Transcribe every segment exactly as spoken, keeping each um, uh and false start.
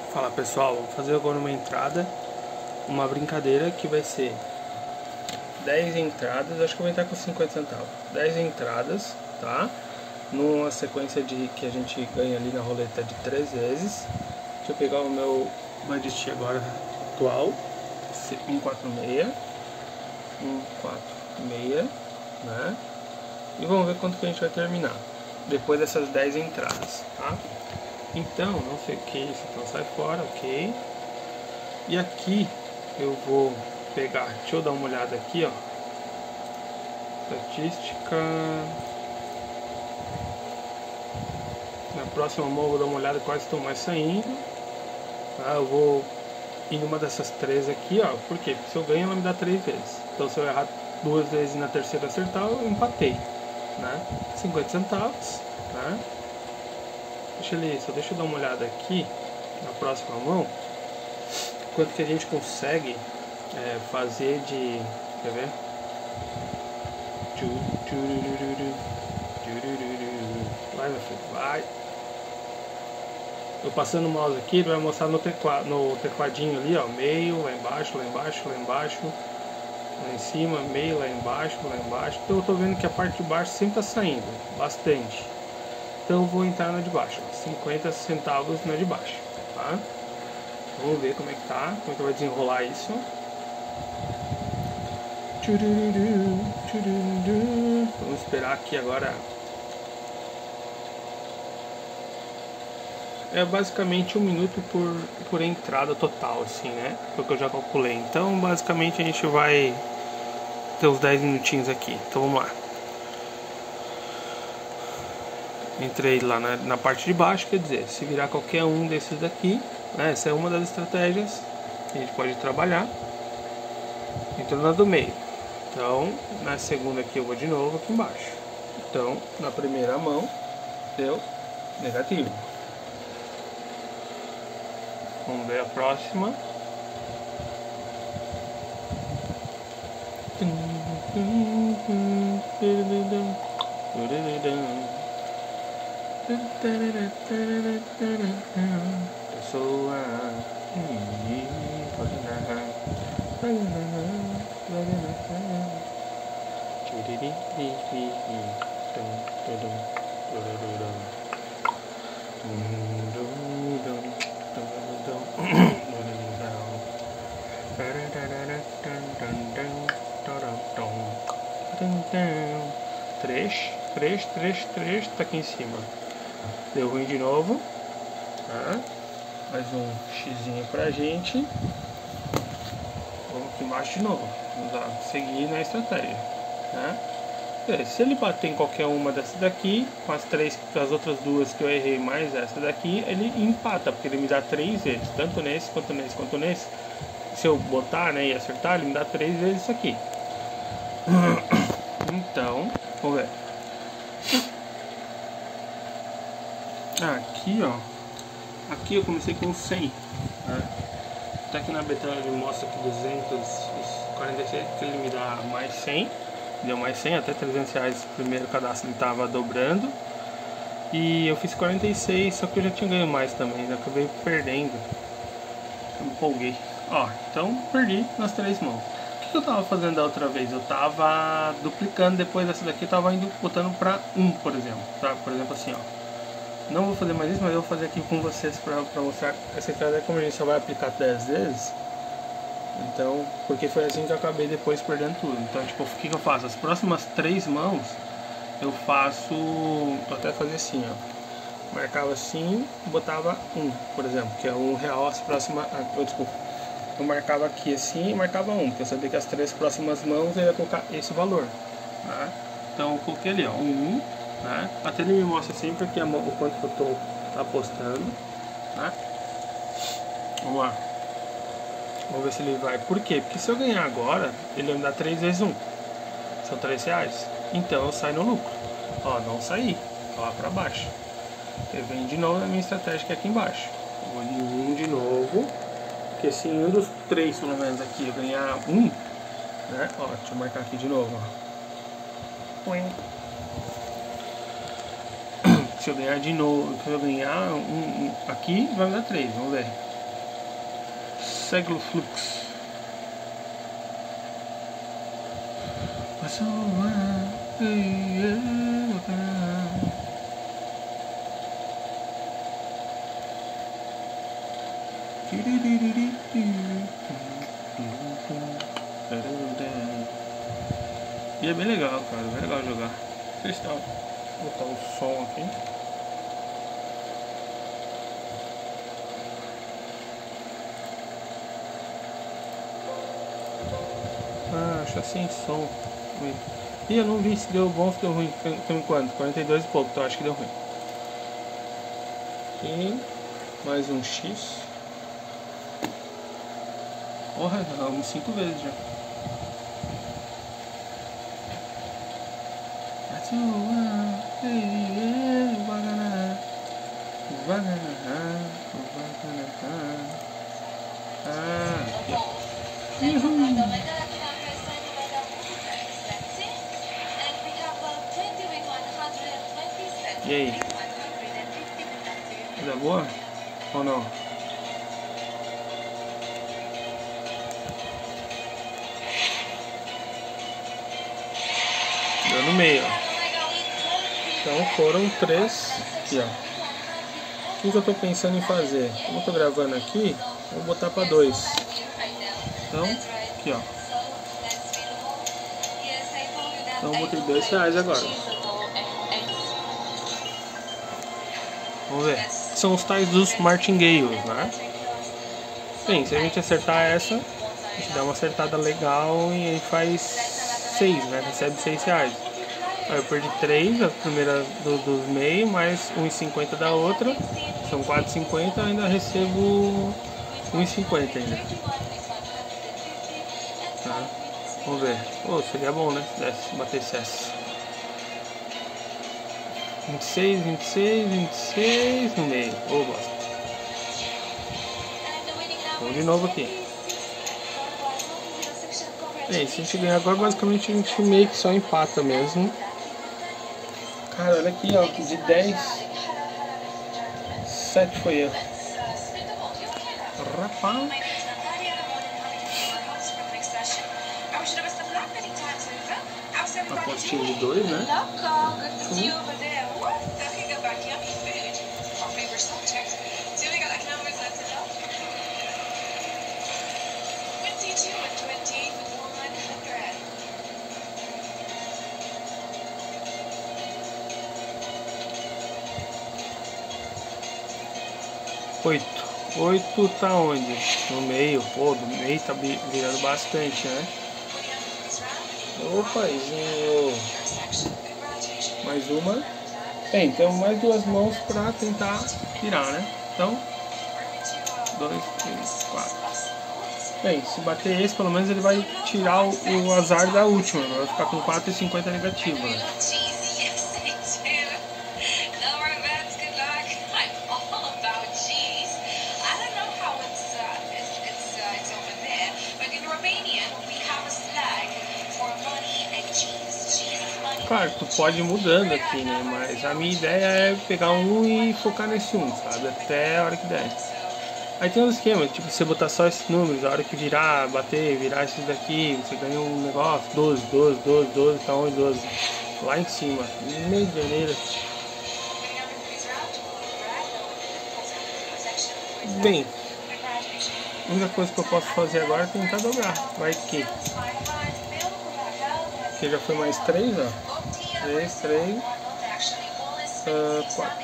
Fala pessoal, vou fazer agora uma entrada, uma brincadeira que vai ser dez entradas, acho que eu vou entrar com cinquenta centavos, dez entradas, tá? Numa sequência de que a gente ganha ali na roleta de três vezes. Deixa eu pegar o meu budget agora atual, cento e quarenta e seis, cento e quarenta e seis, né? E vamos ver quanto que a gente vai terminar depois dessas dez entradas, tá? Então, não sei o que é isso, então sai fora, ok. E aqui eu vou pegar, deixa eu dar uma olhada aqui, ó. Estatística. Na próxima mão eu vou dar uma olhada quais estão mais saindo. Tá? Eu vou ir numa dessas três aqui, ó. Por quê? Porque se eu ganho ela me dá três vezes. Então se eu errar duas vezes e na terceira acertar, eu empatei, né? cinquenta centavos, né? Deixa ele, só deixa eu dar uma olhada aqui na próxima mão quanto que a gente consegue é, fazer de, quer ver? Vai, meu filho, vai. Eu passando o mouse aqui, ele vai mostrar no, tecla, no tecladinho ali, ó, meio, lá embaixo, lá embaixo, lá embaixo, lá em cima, meio, lá embaixo, lá embaixo. Então eu tô vendo que a parte de baixo sempre tá saindo bastante. Então eu vou entrar na de baixo, cinquenta centavos na de baixo, tá? Vamos ver como é que tá, como é que vai desenrolar isso. Vamos esperar aqui agora. É basicamente um minuto por, por entrada total, assim, né? Porque eu já calculei. Então basicamente a gente vai ter uns dez minutinhos aqui. Então vamos lá. Entrei lá na, na parte de baixo, quer dizer, se virar qualquer um desses daqui, né, essa é uma das estratégias que a gente pode trabalhar. Entrou na do meio. Então, na segunda aqui eu vou de novo aqui embaixo. Então, na primeira mão, deu negativo. Vamos ver a próxima. Pessoa. Três, três, três, três, tá aqui em cima. Deu ruim de novo. Tá? Mais um xizinho pra gente. Vamos aqui embaixo de novo. Vamos lá, seguir na estratégia. Né? Se ele bater em qualquer uma dessas daqui, com as três, as outras duas que eu errei mais essa daqui, ele empata, porque ele me dá três vezes, tanto nesse, quanto nesse, quanto nesse. Se eu botar, né, e acertar, ele me dá três vezes isso aqui. Então, vamos ver. Aqui, ó. Aqui eu comecei com cem. Né? Até que na beta ele mostra que duzentos e quarenta e seis, que ele me dá mais cem. Deu mais cem, até trezentos reais o primeiro cadastro ele estava dobrando. E eu fiz quarenta e seis, só que eu já tinha ganho mais também, né? Acabei perdendo. Eu me empolguei. Ó, então perdi nas três mãos. O que eu tava fazendo da outra vez? Eu tava duplicando depois dessa daqui, eu tava indo botando pra um, por exemplo. Tá? Por exemplo assim, ó. Não vou fazer mais isso, mas eu vou fazer aqui com vocês pra, pra mostrar essa estratégia, como a gente só vai aplicar dez vezes. Então, porque foi assim que eu acabei depois perdendo tudo. Então, tipo, o que, que eu faço? As próximas três mãos, eu faço... Eu até fazia assim, ó. Marcava assim, botava um, por exemplo, que é um real as próximas... Ah, desculpa. Eu marcava aqui assim e marcava um, porque eu sabia que as três próximas mãos eu ia colocar esse valor. Né? Então, eu coloquei ali, ó, um, né? Até ele me mostra sempre que a mão, o quanto que eu tô apostando. Né? Vamos lá. Vamos ver se ele vai. Por quê? Porque se eu ganhar agora, ele vai me dar três vezes um. São três reais. Então eu saio no lucro. Ó, não saí. Tô lá pra baixo. Eu venho de novo na minha estratégia que é aqui embaixo. Eu vou de um de novo. Porque se um dos três, pelo menos aqui, eu ganhar um, né? Ó, deixa eu marcar aqui de novo, ó. Se eu ganhar de novo, se eu ganhar um, um aqui, vai me dar três. Vamos ver. Segloflux. E é bem legal, cara, bem legal jogar. Deixa eu botar o som aqui. Ah, acho sem som. E eu não vi se deu bom ou se deu ruim. Tem quanto? quarenta e dois e pouco, então acho que deu ruim. E mais um X. Porra, vamos cinco vezes já. Ah, aqui, ó. Uhum. E aí? Tá boa? Ou não? Deu no meio, ó. Então foram três. Aqui, ó. O que eu tô pensando em fazer? Como eu tô gravando aqui, vou botar pra dois. Então, aqui, ó. Então eu botei dois reais agora. Vamos ver. São os tais dos martingales, né? Bem, se a gente acertar essa, a gente dá uma acertada legal e aí faz seis, né? Recebe seis reais. Aí eu perdi três, a primeira do, dos meios, mais um e cinquenta da outra. São quatro e cinquenta, ainda recebo um e cinquenta ainda. Tá? Vamos ver. Oh, seria bom, né? Se desse, batesse essa. vinte e seis, vinte e seis, vinte e seis no meio. Ô, bosta. Vamos de novo aqui. Bem, se a gente ganhar agora, basicamente a gente meio que só empata mesmo. Cara, olha aqui, ó. De dez, sete foi eu. Rapaz. Uma postinha de dois, né? Hum. Oito. Oito tá onde? No meio. Pô, no meio tá virando bastante, né? Opa, Izinho. Mais uma. Bem, temos mais duas mãos pra tentar virar, né? Então, dois, três, quatro. Bem, se bater esse, pelo menos ele vai tirar o, o azar da última. Vai ficar com quatro e cinquenta negativo, né? Claro, tu pode ir mudando aqui, né? Mas a minha ideia é pegar um e focar nesse um, sabe? Até a hora que der. Aí tem um esquema, tipo, você botar só esses números, a hora que virar, bater, virar esses daqui, você ganha um negócio, doze, doze, doze, doze, tá onde doze? Lá em cima, meio de janeiro. Bem, a única coisa que eu posso fazer agora é tentar dobrar. Vai que... Aqui já foi mais três, ó. três, três, quatro.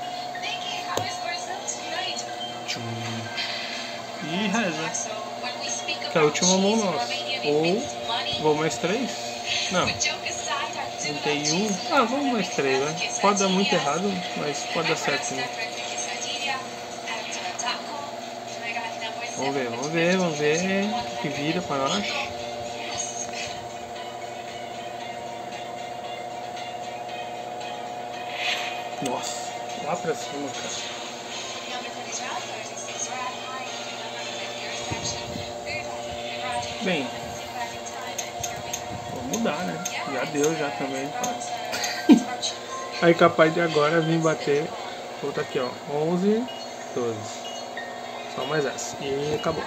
E reza. Que é a última mão nossa. Ou vou mais três? Não. trinta e um. Ah, vamos mais três, né? Pode dar muito errado, mas pode dar certo, né? Vamos ver, vamos ver, vamos ver o que vira pra nós. Nossa, lá pra cima, cara. Bem, vou mudar, né? Já deu já também. Aí capaz de agora vir bater. Vou botar aqui, ó. onze, doze. Só mais essa. E acabou.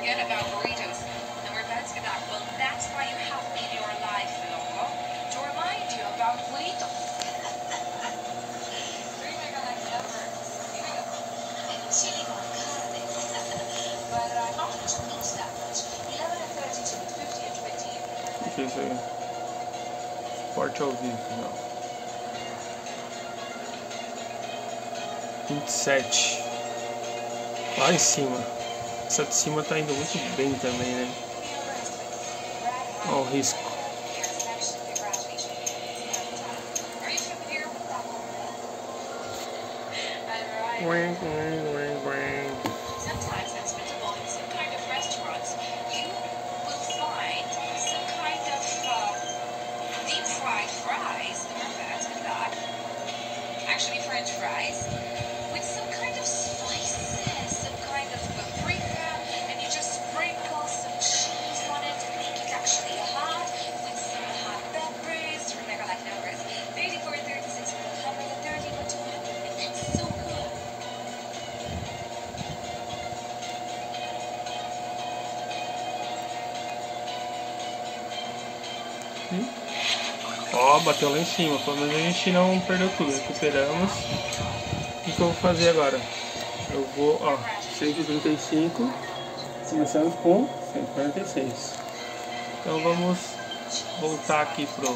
O que é isso aí? Esporte ao vivo, não. vinte e sete. Lá em cima. Essa de cima tá indo muito bem também, né? Olha o risco. Actually, French fries with some kind of spices, some kind of paprika, and you just sprinkle some cheese on it to make it actually hot with some hot peppers. Remember, like numbers thirty-four, thirty-six, one hundred thirty, two hundred. It's so good. Hum? Ó, bateu lá em cima, pelo menos a gente não perdeu tudo, recuperamos. O que eu vou fazer agora? Eu vou, ó, cento e trinta e cinco, começamos com cento e quarenta e seis. Então vamos voltar aqui pro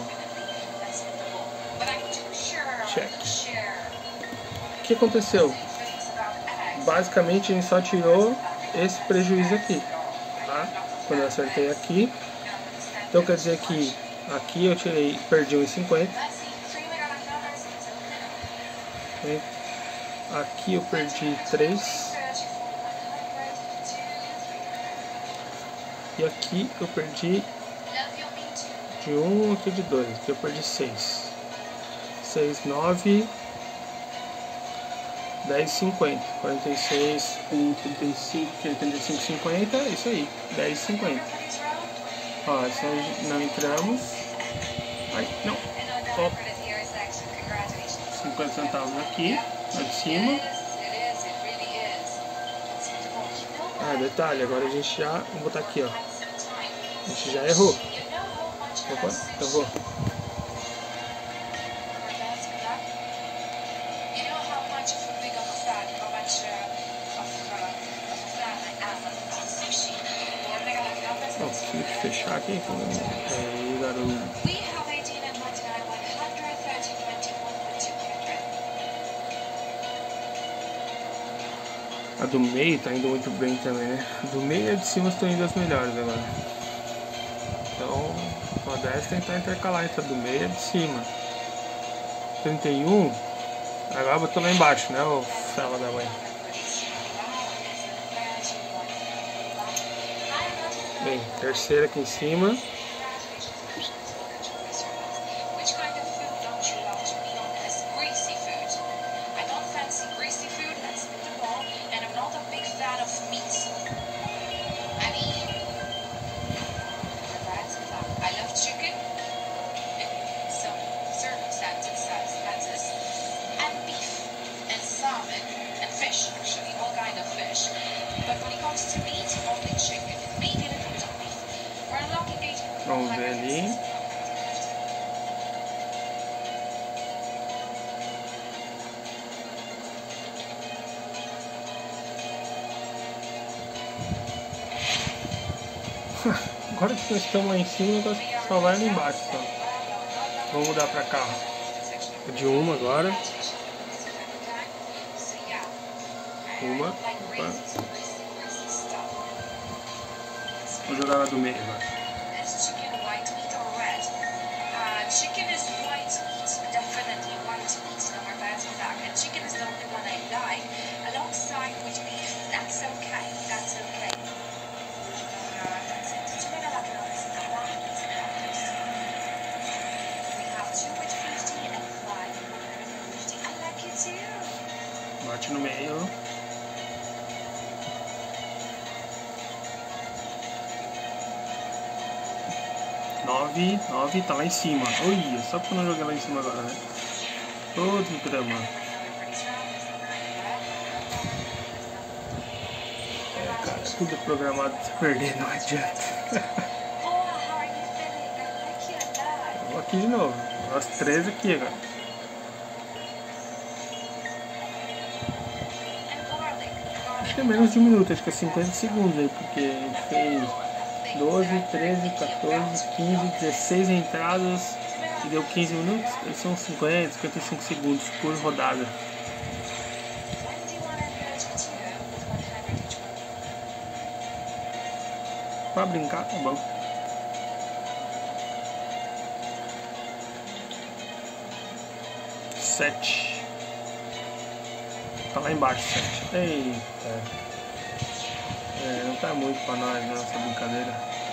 check. O que aconteceu? Basicamente a gente só tirou esse prejuízo aqui, tá? Quando eu acertei aqui, então quer dizer que aqui eu tirei, perdi um e cinquenta. Aqui eu perdi três. E aqui eu perdi de um, aqui de dois. Aqui eu perdi seis. seis, nove, dez, cinquenta. quarenta e seis com trinta e cinco, trinta e cinco, cinquenta. É isso aí. dez, cinquenta. Ó, essa não entramos. Ai, não. Ó. cinquenta centavos aqui, lá de cima. Ah, detalhe, agora a gente já... Vou botar aqui, ó. A gente já errou. Opa, errou. Ó, tive que fechar aqui. Aí, garoto. A do meio tá indo muito bem também, né? Do meio e a de cima estão indo as melhores agora. Então, a dez tentar intercalar entre a do meio e a de cima. trinta e um, agora botou lá embaixo, né? O fela da mãe. Bem, terceira aqui em cima. Vamos ver ali. Agora que nós estamos lá em cima, o negócio só vai lá embaixo. Só. Vamos mudar pra cá. De uma agora. Uma. Opa. Vou jogar lá do meio agora. Chicken is white meat, definitely white meat, number bad for that. And chicken is the only one I like, alongside with beef. That's okay, that's okay. Uh, that's it. We have two with fifty and five with fifty. I like it too. Bate no meio. nove, nove, tá lá em cima. Olha, só porque eu não joguei lá em cima agora, né? Outro drama. Tudo é programado pra você perder, não adianta. Paula, how are you feeling? I like you a lot. Vou aqui de novo. As treze aqui, velho. And garlic. Acho que é menos de um minuto, acho que é cinquenta segundos aí, porque a gente fez doze, treze, quatorze, quinze, dezesseis entradas e deu quinze minutos. Eles são cinquenta, cinquenta e cinco segundos por rodada. When do you want to go to two with one hundred each one? Pra brincar, tá bom. Sete. Tá lá embaixo, sete. Eita. É, não tá muito pra nós nessa brincadeira.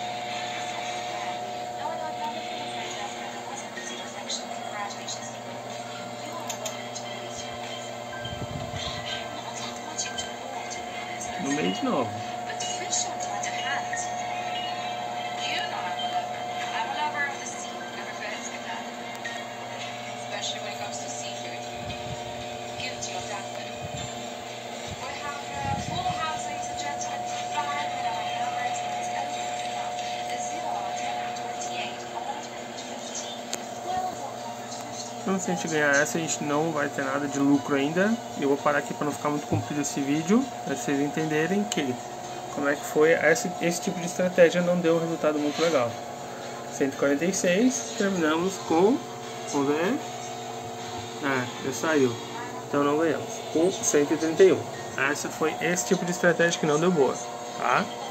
No, no, no, the thing is that that wasn't easy perfection. Congratulations. You are welcome to release your ways. Not that much into war, to be honest. No meio de novo. But the fish don't lend a hand. You know I'm a lover. I'm a lover of the sea. Never forgets that. Especially when it comes to seafood. Guilty of that one. We have a full house, ladies and gentlemen. Five with our numbers. Let's open it up. Zero, ten, twenty-eight, eleven, fifteen, twelve, fifteen. Então, se a gente ganhar essa, a gente não vai ter nada de lucro ainda. Eu vou parar aqui para não ficar muito comprido esse vídeo, para vocês entenderem que como é que foi esse, esse tipo de estratégia não deu um resultado muito legal. cento e quarenta e seis, terminamos com, vamos ver, é, já saiu, então não ganhamos, com cento e trinta e um. Essa foi esse tipo de estratégia que não deu boa, tá?